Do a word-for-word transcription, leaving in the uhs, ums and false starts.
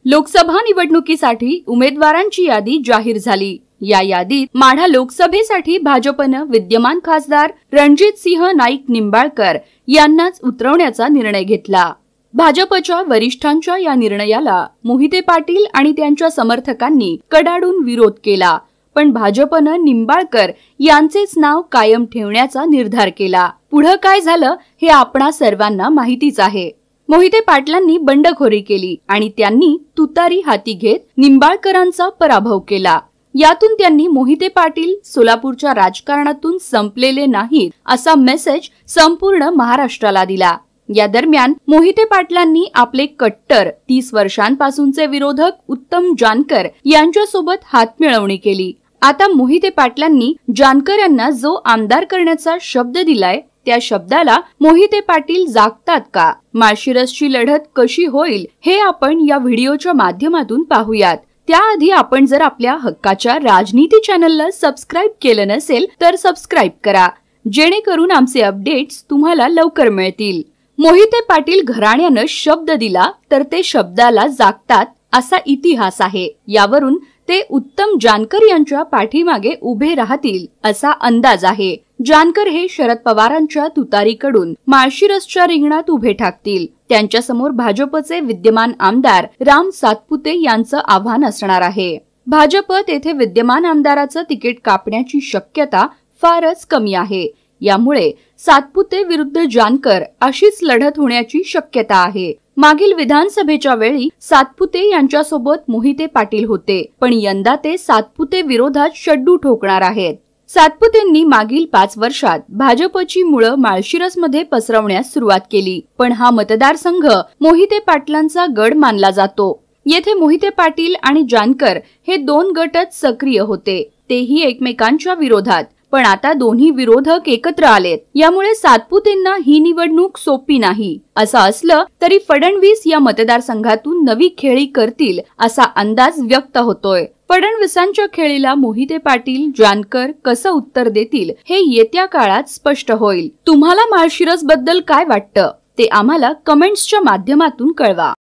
लोकसभा निवडणुकीसाठी उमेदवारांची यादी जाहीर झाली। या यादीत माढा लोकसभेसाठी भाजपने विद्यमान खासदार रणजित सिंह नाईक निंबाळकर यांनाच उतरवण्याचा निर्णय घेतला। भाजपच्या वरिष्ठांच्या या निर्णयाला मोहिते पाटील आणि त्यांच्या समर्थकांनी कडाडून विरोध केला, पण भाजपने निंबाळकर यांचेच नाव कायम ठेवण्याचा निर्धार केला। पुढे काय झालं हे आपणा सर्वांना माहितीच आहे। मोहिते पाटलांनी बंडखोरी केली आणि त्यांनी तुतारी हाती घेत निंबाळकरांचा पराभव केला। यातून त्यांनी मोहिते पाटील सोलापूरच्या राजकारणातून संपलेले नाहीत असा मेसेज संपूर्ण महाराष्ट्राला दिला। या दरम्यान मोहिते पाटलांनी आपले कट्टर तीस वर्षांपासूनचे विरोधक उत्तम जानकर यांच्यासोबत हातमिळवणी केली। आता मोहिते पाटलांनी जानकर यांना जो आमदार करण्याचा शब्द दिलाय त्या शब्दाला मोहिते पाटील जागतात का? माळशिरसची लढत कशी होईल हे आपण या व्हिडिओच्या माध्यमातून पाहूयात। त्याआधी आपण जर आपल्या हक्काच्या राजनीती चॅनलला सबस्क्राइब केलं नसेल तर सबस्क्राइब करा, जेणेकरून आमचे अपडेट्स तुम्हाला लवकर मिळतील। मोहिते पाटील घराण्यानं शब्द दिला तर ते शब्दाला जागतात असा इतिहास आहे। यावरून ते उत्तम जानकर यांच्या पाठीमागे उभे राहतील असा अंदाज आहे। जानकर हे शरद पवारांच्या तुतारीकडून माळशिरसच्या रिंगणात उभे ठाकतील। त्यांच्या समोर भाजपचे विद्यमान आमदार राम सातपुते यांचं आव्हान असणार आहे। भाजप तेथे विद्यमान आमदाराचं तिकीट कापण्याची शक्यता फारच कमी आहे। यामुळे सातपुते विरुद्ध जानकर अशीच लढत होण्याची शक्यता आहे। मागील विधानसभेच्या वेळी सातपुते यांच्यासोबत मोहिते पाटील होते, पण यंदा ते सातपुते विरोधात शड्डू ठोकणार आहेत। सातपुतेंनी मागील पाच वर्षात भाजपची मुळं माळशिरसमध्ये पसरवण्यास सुरुवात केली, पण हा मतदारसंघ मोहिते पाटलांचा गड मानला जातो। येथे मोहिते पाटील आणि जानकर हे दोन गटच सक्रिय होते, तेही एकमेकांच्या विरोधात। पण आता दोन्ही विरोधक एकत्र आलेत, यामुळे सातपुतेंना ही निवडणूक सोपी नाही। असं असलं तरी फडणवीस या मतदारसंघातून नवी खेळी करतील असा अंदाज व्यक्त होतोय। फडणवीसांच्या खेळीला मोहिते पाटील जानकर कसं उत्तर देतील हे येत्या काळात स्पष्ट होईल। तुम्हाला माळशिरस बद्दल काय वाटतं ते आम्हाला कमेंट्सच्या माध्यमातून कळवा।